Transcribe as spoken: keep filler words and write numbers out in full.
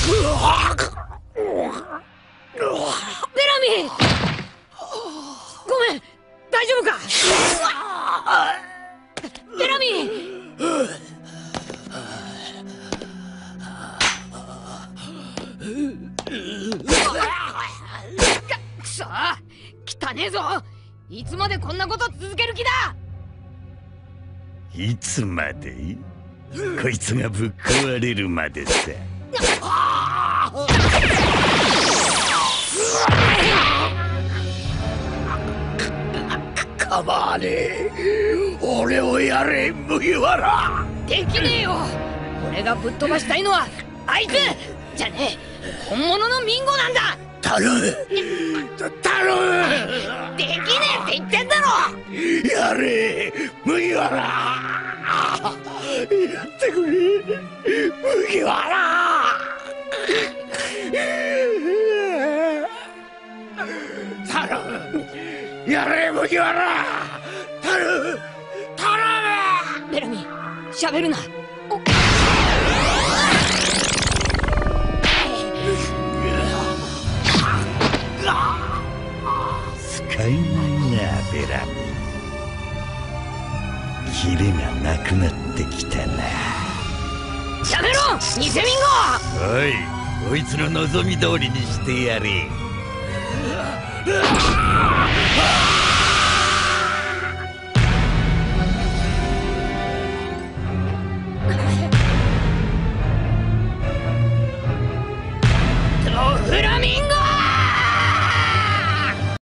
ベラミー、ごめん、大丈夫か？ベラミー。くそ、汚ねえぞ。いつまでこんなこと続ける気だ。 いつまで？こいつがぶっ壊れるまでさ。かまわねえ。俺をやれ、麦わら。 できねえよ。俺がぶっ飛ばしたいのはあいつじゃねえ、本物のミンゴなんだ。 頼む頼む。 できねえって言ってんだろ。 やれ、麦わら。やってくれ、麦わら。頼む、やれ、麦わら。頼む頼む。 ベラミー、喋るな。 使いないな、ベラミー。キレがなくなってきたな。 やめろ、偽ミンゴ。 おい、こいつの望み通りにしてやれ。